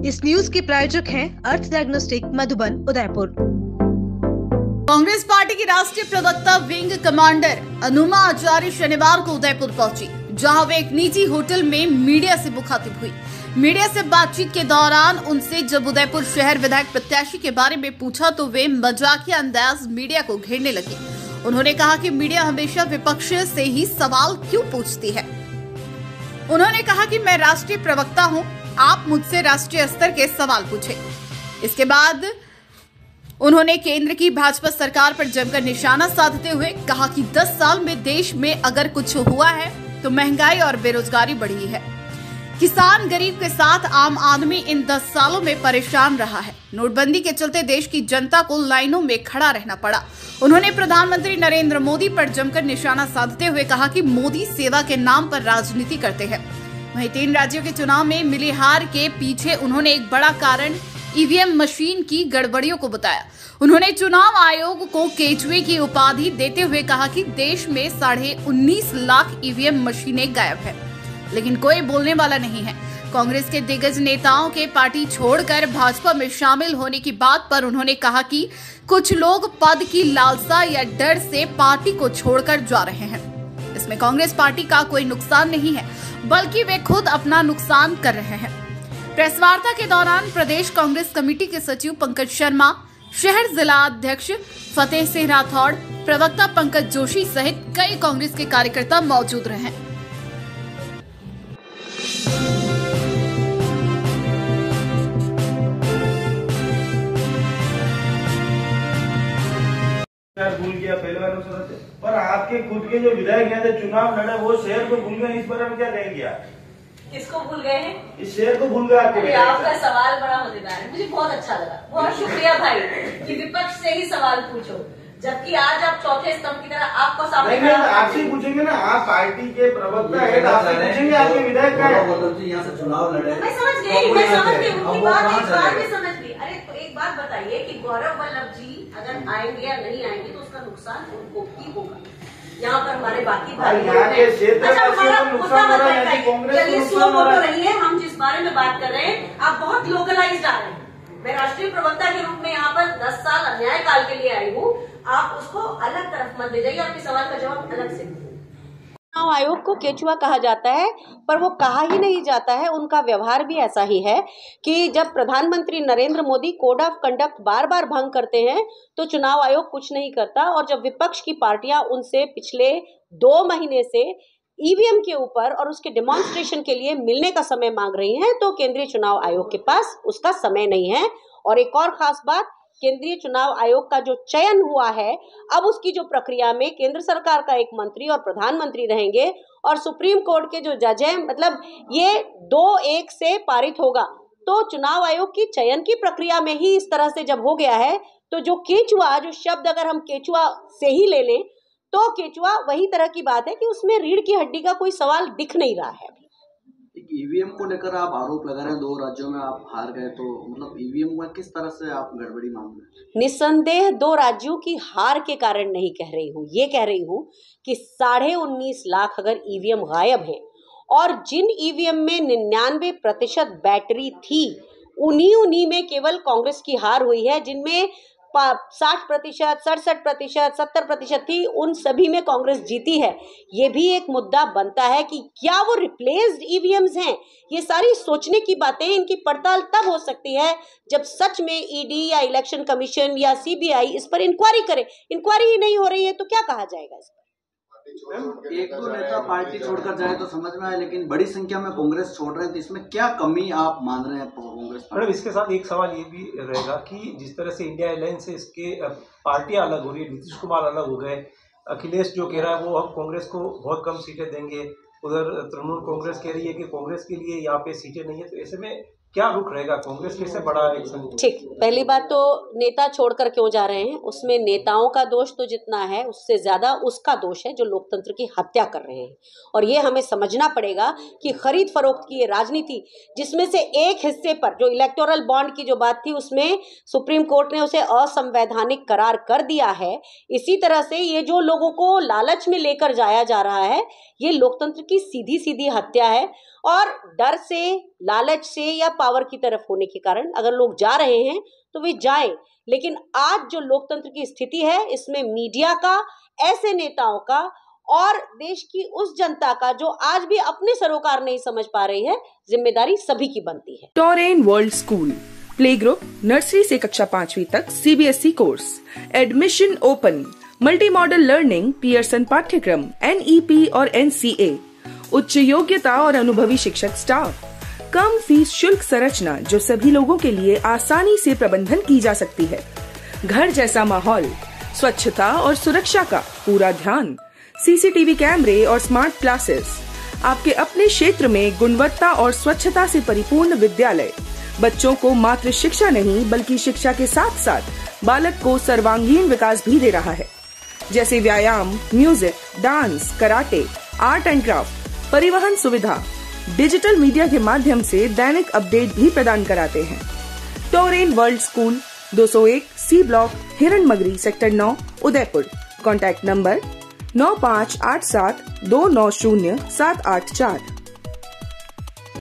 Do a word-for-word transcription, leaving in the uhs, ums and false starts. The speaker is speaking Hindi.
इस न्यूज के प्रायोजक हैं अर्थ डायग्नोस्टिक मधुबन उदयपुर। कांग्रेस पार्टी की राष्ट्रीय प्रवक्ता विंग कमांडर अनुमा आचार्य शनिवार को उदयपुर पहुंची, जहां वे एक निजी होटल में मीडिया से मुखातिब हुई। मीडिया से बातचीत के दौरान उनसे जब उदयपुर शहर विधायक प्रत्याशी के बारे में पूछा तो वे मजाकिया अंदाज मीडिया को घेरने लगी। उन्होंने कहा कि मीडिया हमेशा विपक्ष से ही सवाल क्यों पूछती है। उन्होंने कहा कि मैं राष्ट्रीय प्रवक्ता हूं, आप मुझसे राष्ट्रीय स्तर के सवाल पूछे। इसके बाद उन्होंने केंद्र की भाजपा सरकार पर जमकर निशाना साधते हुए कहा कि दस साल में देश में अगर कुछ हुआ है तो महंगाई और बेरोजगारी बढ़ी है। किसान गरीब के साथ आम आदमी इन दस सालों में परेशान रहा है। नोटबंदी के चलते देश की जनता को लाइनों में खड़ा रहना पड़ा। उन्होंने प्रधानमंत्री नरेंद्र मोदी पर जमकर निशाना साधते हुए कहा कि मोदी सेवा के नाम पर राजनीति करते हैं। वहीं तीन राज्यों के चुनाव में मिली हार के पीछे उन्होंने एक बड़ा कारण ईवीएम मशीन की गड़बड़ियों को बताया। उन्होंने चुनाव आयोग को केचुए की उपाधि देते हुए कहा कि देश में साढ़े उन्नीस लाख ईवीएम मशीनें गायब है, लेकिन कोई बोलने वाला नहीं है। कांग्रेस के दिग्गज नेताओं के पार्टी छोड़कर भाजपा में शामिल होने की बात पर उन्होंने कहा कि कुछ लोग पद की लालसा या डर से पार्टी को छोड़कर जा रहे हैं। इसमें कांग्रेस पार्टी का कोई नुकसान नहीं है, बल्कि वे खुद अपना नुकसान कर रहे हैं। प्रेस वार्ता के दौरान प्रदेश कांग्रेस कमेटी के सचिव पंकज शर्मा, शहर जिला अध्यक्ष फतेह सिंह राठौड़, प्रवक्ता पंकज जोशी सहित कई कांग्रेस के कार्यकर्ता मौजूद रहे। भूल गया पहले बार में, पर आपके खुद के जो विधायक हैं चुनाव लड़े वो शहर को भूल गए। इस बारे में क्या कहेंगे आप? किसको भूल गए हैं? इस शहर को भूल गए आपके। आपका सवाल बड़ा मजेदार है, मुझे बहुत अच्छा लगा। बहुत शुक्रिया भाई कि विपक्ष से ही सवाल पूछो, जबकि आज आप चौथे स्तंभ की तरह आपको सामने आपसे पूछेंगे ना, आप पार्टी के प्रवक्ता है, आपसे पूछेंगे आपके विधायक का यहाँ से चुनाव लड़े। मैं समझ गई, मैं समझ गई उनकी बात, एक बार में समझ गई। अरे तो एक बात बताइए कि गौरव वल्लभ जी अगर आएंगे या नहीं आएंगे तो उसका नुकसान उनको ही होगा। यहाँ पर हमारे बाकी भाई अच्छा हमारा मुद्दा बताइए, चलिए स्लो बोलो रही है। हम जिस बारे में बात कर रहे हैं आप बहुत लोकलाइज्ड आ रहे हैं। मैं राष्ट्रीय प्रवक्ता के रूप में यहाँ पर दस साल अन्याय काल के लिए आई हूँ, आप उसको अलग तरफ मत ले जाइए, आपके सवाल का जवाब अलग से। चुनाव आयोग को केचुआ कहा जाता है, पर वो कहा ही नहीं जाता है, उनका व्यवहार भी ऐसा ही है कि जब प्रधानमंत्री Narendra Modi code of conduct बार बार भंग करते हैं तो चुनाव आयोग कुछ नहीं करता, और जब विपक्ष की पार्टियां उनसे पिछले दो महीने से ईवीएम के ऊपर और उसके डेमोन्स्ट्रेशन के लिए मिलने का समय मांग रही हैं तो केंद्रीय चुनाव आयोग के पास उसका समय नहीं है। और एक और खास बात, केंद्रीय चुनाव आयोग का जो चयन हुआ है, अब उसकी जो प्रक्रिया में केंद्र सरकार का एक मंत्री और प्रधानमंत्री रहेंगे और सुप्रीम कोर्ट के जो जज हैं, मतलब ये दो एक से पारित होगा। तो चुनाव आयोग की चयन की प्रक्रिया में ही इस तरह से जब हो गया है तो जो केचुआ, जो शब्द अगर हम केचुआ से ही ले लें तो केचुआ वही तरह की बात है कि उसमें रीढ़ की हड्डी का कोई सवाल दिख नहीं रहा है। ईवीएम को लेकर आप आरोप लगा रहे हैं, दो राज्यों में आप हार गए, तो मतलब ईवीएम में किस तरह से आप गड़बड़ी मांग रहे हैं? निस्संदेह दो राज्यों की हार के कारण नहीं कह रही हूँ, ये कह रही हूँ कि साढ़े उन्नीस लाख अगर ईवीएम गायब हैं और जिन ईवीएम में निन्यानवे प्रतिशत बैटरी थी उन्हीं उन्हीं में केवल कांग्रेस की हार हुई है। जिनमें साठ प्रतिशत सड़सठ प्रतिशत सत्तर प्रतिशत थी, उन सभी में कांग्रेस जीती है। ये भी एक मुद्दा बनता है कि क्या वो रिप्लेस्ड ईवीएम्स हैं। ये सारी सोचने की बातें, इनकी पड़ताल तब हो सकती है जब सच में ईडी या इलेक्शन कमीशन या सीबीआई इस पर इंक्वायरी करे। इंक्वायरी ही नहीं हो रही है तो क्या कहा जाएगा इस पर? एक दो नेता पार्टी छोड़कर जाए तो समझ में आए, लेकिन बड़ी संख्या में कांग्रेस छोड़ रहे हैं, तो इसमें क्या कमी आप मान रहे हैं कांग्रेस? मैडम इसके साथ एक सवाल ये भी रहेगा कि जिस तरह से इंडिया अलायंस से इसके पार्टियां अलग हो रही है, नीतीश कुमार अलग हो गए, अखिलेश जो कह रहा है वो हम कांग्रेस को बहुत कम सीटें देंगे, उधर तृणमूल कांग्रेस कह रही है कि कांग्रेस के लिए यहाँ पे सीटें नहीं है, तो ऐसे में क्या रुख रहेगा? कांग्रेस कैसे बड़ा एक्शन? ठीक, पहली बात तो नेता छोड़कर क्यों जा रहे हैं, उसमें नेताओं का दोष तो जितना है उससे ज्यादा उसका दोष है जो लोकतंत्र की हत्या कर रहे हैं। और ये हमें समझना पड़ेगा कि खरीद फरोख्त की ये राजनीति, जिसमें से एक हिस्से पर जो इलेक्टोरल बॉन्ड की जो बात थी उसमें सुप्रीम कोर्ट ने उसे असंवैधानिक करार कर दिया है, इसी तरह से ये जो लोगों को लालच में लेकर जाया जा रहा है ये लोकतंत्र की सीधी सीधी हत्या है। और डर से, लालच से या पावर की तरफ होने के कारण अगर लोग जा रहे हैं तो वे जाएं, लेकिन आज जो लोकतंत्र की स्थिति है इसमें मीडिया का, ऐसे नेताओं का और देश की उस जनता का जो आज भी अपने सरोकार नहीं समझ पा रही है, जिम्मेदारी सभी की बनती है। Toren world school play group nursery से कक्षा पांचवी तक CBSE course, admission open, multi model learning, Pearson पाठ्यक्रम, एनईपी और एनसीए, उच्च योग्यता और अनुभवी शिक्षक स्टाफ, कम फीस शुल्क संरचना जो सभी लोगों के लिए आसानी से प्रबंधन की जा सकती है, घर जैसा माहौल, स्वच्छता और सुरक्षा का पूरा ध्यान, सीसीटीवी कैमरे और स्मार्ट क्लासेस, आपके अपने क्षेत्र में गुणवत्ता और स्वच्छता से परिपूर्ण विद्यालय बच्चों को मात्र शिक्षा नहीं बल्कि शिक्षा के साथ साथ बालक को सर्वांगीण विकास भी दे रहा है, जैसे व्यायाम, music, dance, karate, art and craft, परिवहन सुविधा, डिजिटल मीडिया के माध्यम से दैनिक अपडेट भी प्रदान कराते हैं। टोरेन वर्ल्ड स्कूल दो सौ एक सी ब्लॉक, हिरण मगरी, सेक्टर नौ, उदयपुर। कॉन्टैक्ट नंबर नौ पाँच आठ सात दो नौ शून्य सात आठ चार।